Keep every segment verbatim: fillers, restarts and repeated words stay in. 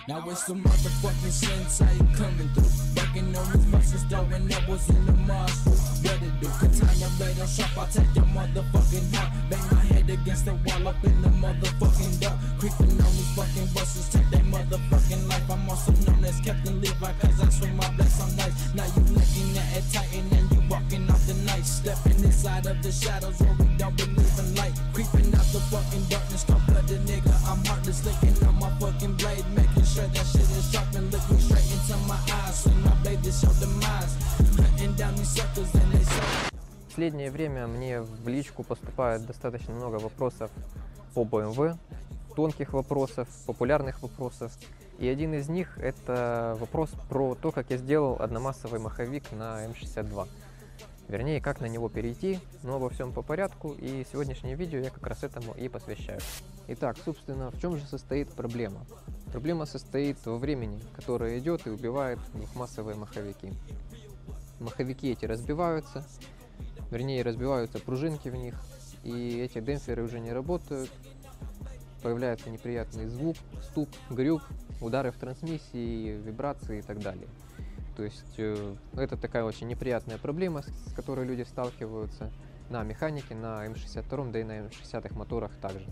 Now it's some motherfucking sensei coming through. Bucking on his muscles, throwing elbows in the muscle. What it do? Katana blade on sharp, I take your motherfucking heart. Bang my head against the wall up in the motherfucking dark. Creeping on these fucking buses, take their motherfucking life. I'm also known as Captain Levi, cause I swing my blades on nice. Now you looking at it Titan and you walking off the night. Stepping inside of the shadows where we don't believe in light. Creeping out the fucking darkness, come blooded nigga. I'm heartless, licking on my fucking blade, making sure that shit is sharp and looking straight into my eyes. Swing my blade to show demise. Hunting down these suckers and they say. В последнее время мне в личку поступает достаточно много вопросов по бэ эм вэ, тонких вопросов, популярных вопросов. И один из них — это вопрос про то, как я сделал одномассовый маховик на эм шестьдесят два. Вернее, как на него перейти, но обо всем по порядку, и сегодняшнее видео я как раз этому и посвящаю. Итак, собственно, в чем же состоит проблема? Проблема состоит во времени, которое идет и убивает двухмассовые маховики. Маховики эти разбиваются, вернее, разбиваются пружинки в них, и эти демпферы уже не работают. Появляется неприятный звук, стук, грюк, удары в трансмиссии, вибрации и так далее. То есть э, это такая очень неприятная проблема, с, с которой люди сталкиваются на механике, на эм шестьдесят два, да и на эм шестидесятых моторах также.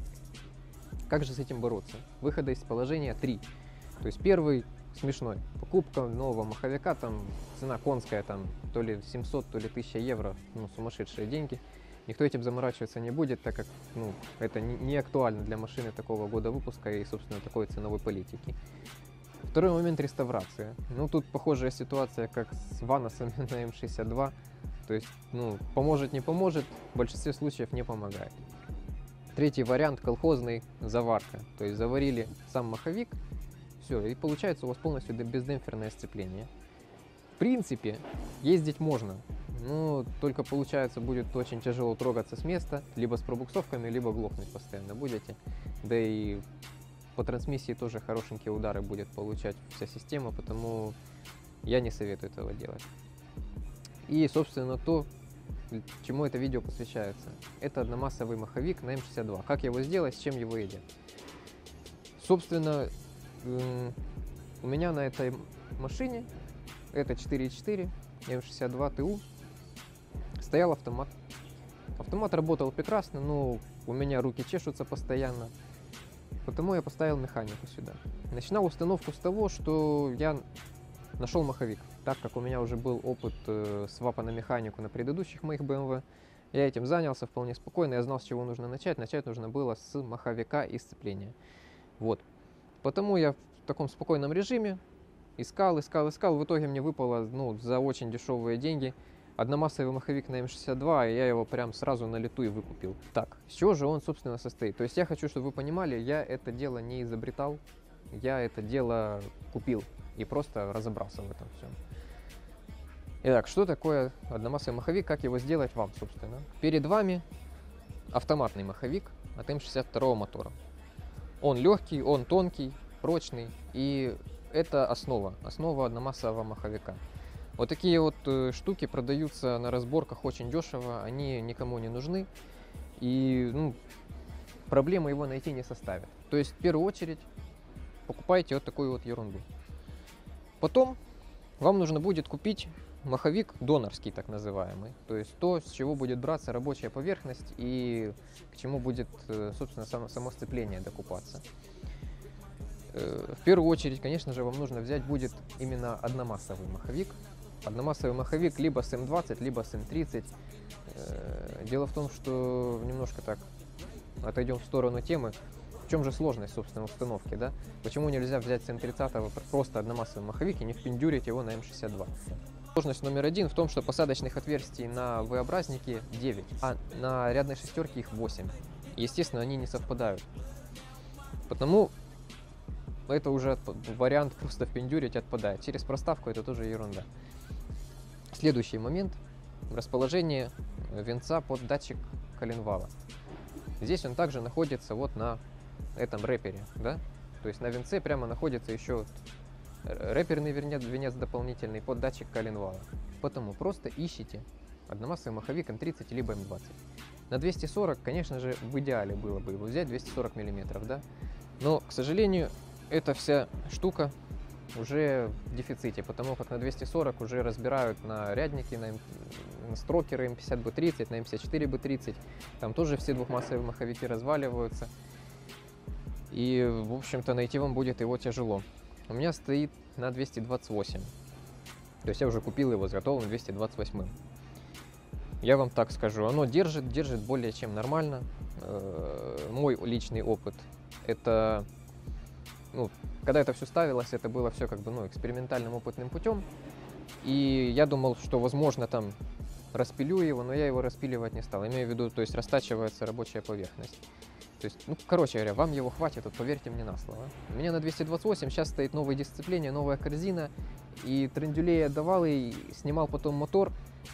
Как же с этим бороться? Выхода из положения три. То есть первый смешной. Покупка нового маховика, там цена конская, там то ли семьсот, то ли тысяча евро, ну сумасшедшие деньги. Никто этим заморачиваться не будет, так как ну, это не, не актуально для машины такого года выпуска и, собственно, такой ценовой политики. Второй момент — реставрация. Ну, тут похожая ситуация, как с ваносами на эм шестьдесят два. То есть, ну, поможет, не поможет, в большинстве случаев не помогает. Третий вариант — колхозный, заварка. То есть заварили сам маховик, все, и получается у вас полностью бездемпферное сцепление. В принципе, ездить можно, но только получается будет очень тяжело трогаться с места, либо с пробуксовками, либо глохнуть постоянно будете. Да и по трансмиссии тоже хорошенькие удары будет получать вся система, потому я не советую этого делать. И, собственно, то, чему это видео посвящается. Это одномассовый маховик на эм шестьдесят два. Как его сделать, с чем его едят. Собственно, у меня на этой машине, это четыре четыре эм шестьдесят два тэ у, стоял автомат. Автомат работал прекрасно, но у меня руки чешутся постоянно. Потому я поставил механику сюда. Начинал установку с того, что я нашел маховик. Так как у меня уже был опыт э, свапа на механику на предыдущих моих бэ эм вэ, я этим занялся вполне спокойно, я знал, с чего нужно начать. Начать нужно было с маховика и сцепления. Вот. Потому я в таком спокойном режиме искал, искал, искал. В итоге мне выпало ну, за очень дешевые деньги одномассовый маховик на эм шестьдесят два, и я его прям сразу на лету и выкупил. Так, с чего же он, собственно, состоит? То есть я хочу, чтобы вы понимали, я это дело не изобретал, я это дело купил и просто разобрался в этом всем. Итак, что такое одномассовый маховик, как его сделать вам, собственно? Перед вами автоматный маховик от эм шестьдесят два мотора. Он легкий, он тонкий, прочный, и это основа, основа одномассового маховика. Вот такие вот э, штуки продаются на разборках очень дешево, они никому не нужны, и ну, проблемы его найти не составят. То есть в первую очередь покупайте вот такую вот ерунду. Потом вам нужно будет купить маховик донорский, так называемый, то есть то, с чего будет браться рабочая поверхность и к чему будет, э, собственно, само, само сцепление докупаться. Э, в первую очередь, конечно же, вам нужно взять будет именно одномассовый маховик. Одномассовый маховик либо с эм двадцать, либо с эм тридцать. Дело в том, что немножко так отойдем в сторону темы. В чем же сложность, собственно, установки, да? Почему нельзя взять с эм тридцать просто одномассовый маховик и не впендюрить его на эм шестьдесят два? Сложность номер один в том, что посадочных отверстий на вэ-образнике девять, а на рядной шестерке их восемь. Естественно, они не совпадают. Потому это уже вариант просто впендюрить отпадает. Через проставку это тоже ерунда. Следующий момент — расположение винца под датчик коленвала. Здесь он также находится вот на этом рэпере, да? То есть на винце прямо находится еще рэперный винец, винец дополнительный под датчик коленвала. Потому просто ищите одномассовый маховик эм тридцать либо эм двадцать. На двести сорок, конечно же, в идеале было бы его взять, двести сорок миллиметров, да? Но, к сожалению, эта вся штука уже в дефиците, потому как на двести сорок уже разбирают на рядники, на, на строкеры эм пятьдесят бэ тридцать, на эм пятьдесят четыре бэ тридцать. Там тоже все двухмассовые маховики разваливаются. И, в общем-то, найти вам будет его тяжело. У меня стоит на двести двадцать восемь. То есть я уже купил его с готовым двести двадцать восемь. Я вам так скажу, оно держит, держит более чем нормально. Мой личный опыт, это, ну, когда это все ставилось, это было все как бы, ну, экспериментальным опытным путем. И я думал, что, возможно, там распилю его, но я его распиливать не стал. Имею в виду, то есть растачивается рабочая поверхность. То есть, ну, короче говоря, вам его хватит, вот поверьте мне на слово. У меня на двести двадцать восемь сейчас стоит новое дисципление, новая корзина. И трендюлей я давал, и снимал потом мотор,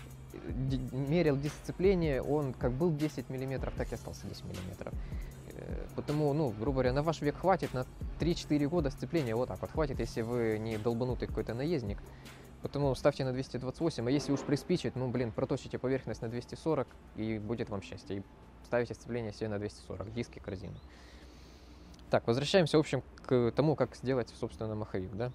мерил дисципление, он как был десять миллиметров, так и остался десять миллиметров. Потому, ну, грубо говоря, на ваш век хватит, на три-четыре года сцепления вот так вот хватит, если вы не долбанутый какой-то наездник. Потому ставьте на двести двадцать восемь, а если уж приспичит, ну, блин, проточите поверхность на двести сорок, и будет вам счастье. И ставите сцепление себе на двести сорок, диски, корзины. Так, возвращаемся, в общем, к тому, как сделать, собственно, маховик, да.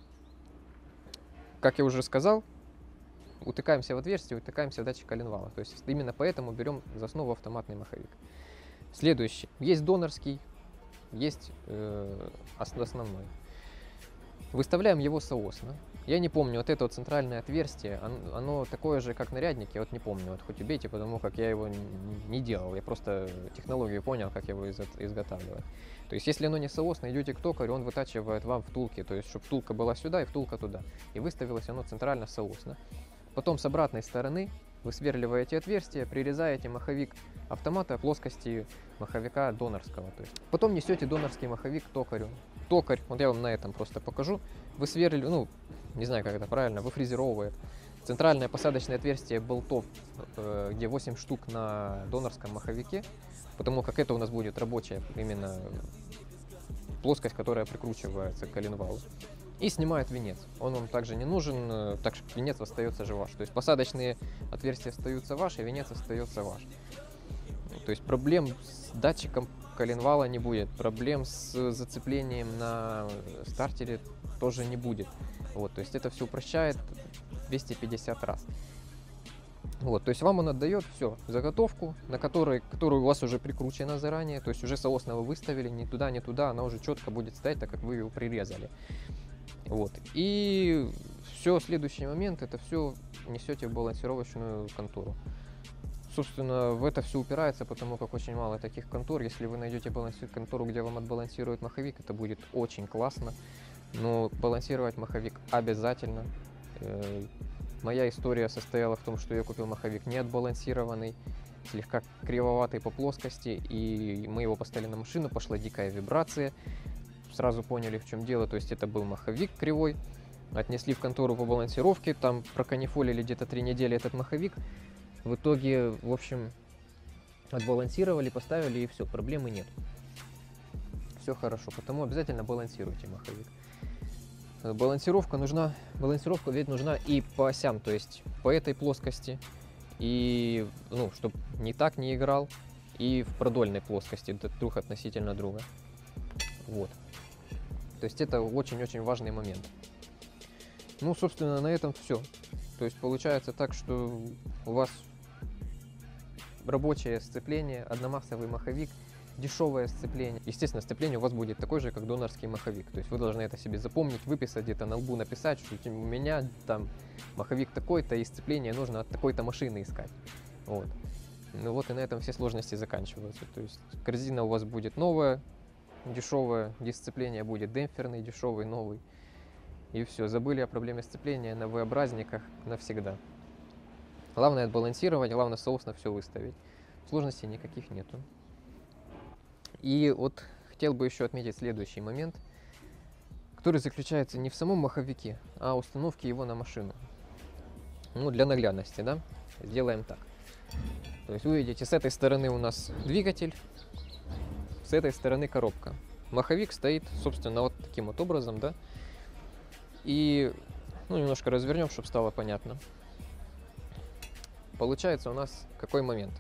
Как я уже сказал, утыкаемся в отверстие, утыкаемся в датчик коленвала. То есть именно поэтому берем за основу автоматный маховик. Следующий. Есть донорский, есть э, основной. Выставляем его соосно. Я не помню, вот это вот центральное отверстие, оно, оно такое же, как на ряднике, вот не помню, вот хоть убейте, потому как я его не делал, я просто технологию понял, как его изготавливать. То есть, если оно не соосно, идете к токарю, он вытачивает вам втулки, то есть, чтобы втулка была сюда и втулка туда. И выставилось оно центрально соосно. Потом с обратной стороны вы сверливаете отверстие, прирезаете маховик автомата плоскости маховика донорского. То есть. Потом несете донорский маховик к токарю. Токарь, вот я вам на этом просто покажу, вы сверлили, ну, не знаю, как это правильно, выфрезеровывает центральное посадочное отверстие болтов, э, где восемь штук на донорском маховике, потому как это у нас будет рабочая именно плоскость, которая прикручивается к коленвалу. И снимает венец. Он вам также не нужен, так что венец остается же ваш. То есть посадочные отверстия остаются ваши, венец остается ваш. То есть проблем с датчиком коленвала не будет, проблем с зацеплением на стартере тоже не будет. Вот, то есть это все упрощает двести пятьдесят раз. Вот, то есть вам он отдает все, заготовку, на которой, которую у вас уже прикручена заранее, то есть уже соосно вы выставили, ни туда, ни туда, она уже четко будет стоять, так как вы его прирезали. Вот, и все, следующий момент, это все несете в балансировочную контуру. Собственно, в это все упирается, потому как очень мало таких контур. Если вы найдете баланси... контуру, где вам отбалансирует маховик, это будет очень классно. Но балансировать маховик обязательно. Э-э- моя история состояла в том, что я купил маховик не отбалансированный, слегка кривоватый по плоскости, и мы его поставили на машину, пошла дикая вибрация. Сразу поняли, в чем дело, то есть это был маховик кривой. Отнесли в контору по балансировке, там проканифолили где-то три недели этот маховик. В итоге, в общем, отбалансировали, поставили, и все, проблемы нет. Все хорошо, потому обязательно балансируйте маховик. Балансировка нужна, балансировка ведь нужна и по осям, то есть по этой плоскости, и, ну, чтобы не так не играл, и в продольной плоскости, друг относительно друга. Вот. То есть это очень-очень важный момент. Ну, собственно, на этом все. То есть получается так, что у вас рабочее сцепление, одномассовый маховик, дешевое сцепление. Естественно, сцепление у вас будет такое же, как донорский маховик. То есть вы должны это себе запомнить, выписать, где-то на лбу написать, что у меня там маховик такой-то, и сцепление нужно от такой-то машины искать. Вот. Ну вот и на этом все сложности заканчиваются. То есть корзина у вас будет новая, дешевая, дисципление будет демпферный, дешевый, новый. И все, забыли о проблеме сцепления на V-образниках навсегда. Главное отбалансировать, главное соосно все выставить. Сложностей никаких нету. И вот хотел бы еще отметить следующий момент, который заключается не в самом маховике, а установке его на машину. Ну, для наглядности, да, сделаем так. То есть вы видите, с этой стороны у нас двигатель, с этой стороны коробка. Маховик стоит, собственно, вот таким вот образом, да. И, ну, немножко развернем, чтобы стало понятно. Получается у нас какой момент?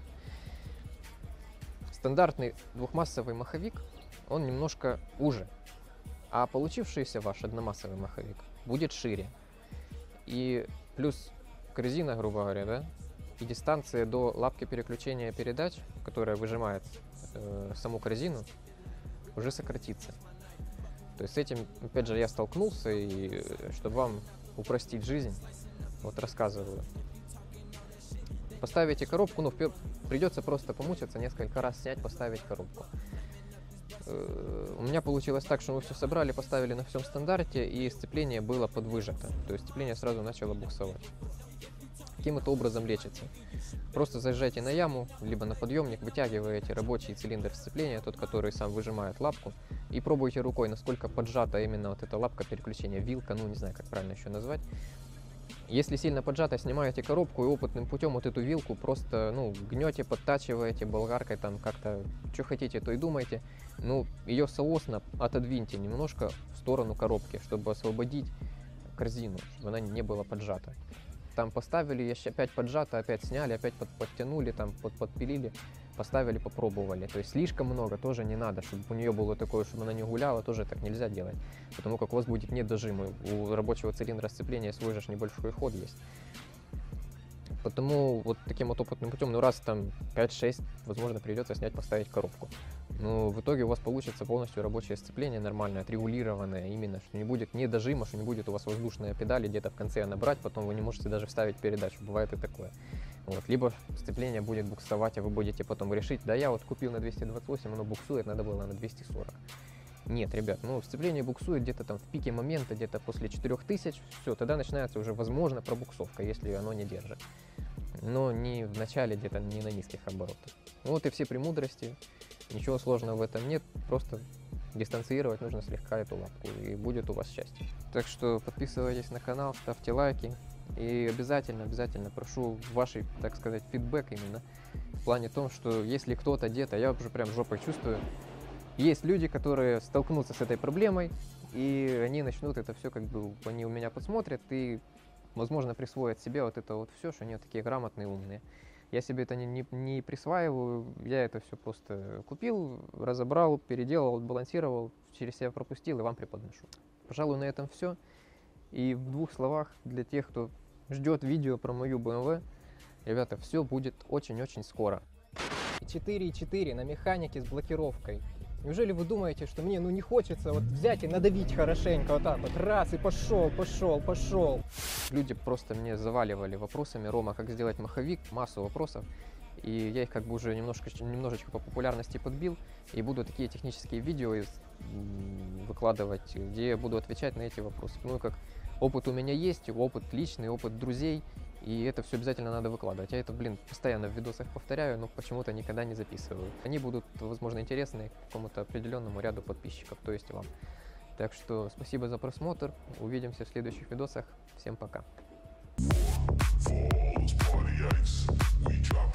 Стандартный двухмассовый маховик, он немножко уже. а получившийся ваш одномассовый маховик будет шире. И плюс корзина, грубо говоря, да, и дистанция до лапки переключения передач, которая выжимает э, саму корзину, уже сократится. То есть с этим, опять же, я столкнулся, и чтобы вам упростить жизнь, вот рассказываю. Поставите коробку, ну, придется просто помучиться, несколько раз снять, поставить коробку. У меня получилось так, что мы все собрали, поставили на всем стандарте, и сцепление было подвыжато. То есть сцепление сразу начало буксовать. Каким это образом лечится? Просто заезжайте на яму, либо на подъемник, вытягиваете рабочий цилиндр сцепления, тот, который сам выжимает лапку, и пробуйте рукой, насколько поджата именно вот эта лапка переключения, вилка, ну не знаю, как правильно еще назвать. Если сильно поджато, снимаете коробку и опытным путем вот эту вилку просто, ну, гнете, подтачиваете болгаркой, там как-то, что хотите, то и думайте. Ну, ее соосно отодвиньте немножко в сторону коробки, чтобы освободить корзину, чтобы она не была поджата. Там поставили, еще опять поджато, опять сняли, опять под, подтянули, там под, подпилили, поставили, попробовали. То есть слишком много тоже не надо, чтобы у нее было такое, чтобы она не гуляла, тоже так нельзя делать. Потому как у вас будет недожим, у рабочего цилиндра сцепления свой же небольшой ход есть. Потому вот таким вот опытным путем, ну раз там пять-шесть, возможно, придется снять, поставить коробку. Но в итоге у вас получится полностью рабочее сцепление нормальное, отрегулированное именно, что не будет ни дожима, что не будет у вас воздушная педаль, где-то в конце набрать, потом вы не можете даже вставить передачу, бывает и такое. Вот. Либо сцепление будет буксовать, а вы будете потом решить, да я вот купил на двести двадцать восемь, оно буксует, надо было на двести сорок. Нет, ребят, ну сцепление буксует где-то там в пике момента, где-то после четырёх тысяч, все, тогда начинается уже, возможно, пробуксовка, если оно не держит. Но не в начале, где-то не на низких оборотах. Вот и все премудрости, ничего сложного в этом нет, просто дистанцировать нужно слегка эту лапку, и будет у вас счастье. Так что подписывайтесь на канал, ставьте лайки, и обязательно, обязательно прошу вашей, так сказать, фидбэк именно, в плане том, что если кто-то где-то, я уже прям жопой чувствую, есть люди, которые столкнутся с этой проблемой, и они начнут это все, как бы, они у меня посмотрят, и, возможно, присвоят себе вот это вот все, что они вот такие грамотные, умные. Я себе это не, не, не присваиваю, я это все просто купил, разобрал, переделал, балансировал, через себя пропустил и вам преподношу. Пожалуй, на этом все. И в двух словах для тех, кто ждет видео про мою бэ эм вэ, ребята, все будет очень-очень скоро. четыре и четыре на механике с блокировкой. Неужели вы думаете, что мне ну не хочется вот взять и надавить хорошенько вот так вот, раз и пошел, пошел, пошел? Люди просто мне заваливали вопросами: Рома, как сделать маховик, массу вопросов. И я их как бы уже немножко, немножечко по популярности подбил, и буду такие технические видео из, выкладывать, где я буду отвечать на эти вопросы. Ну как опыт у меня есть, опыт личный, опыт друзей. И это все обязательно надо выкладывать. Я это, блин, постоянно в видосах повторяю, но почему-то никогда не записываю. Они будут, возможно, интересны какому-то определенному ряду подписчиков, то есть вам. Так что спасибо за просмотр. Увидимся в следующих видосах. Всем пока.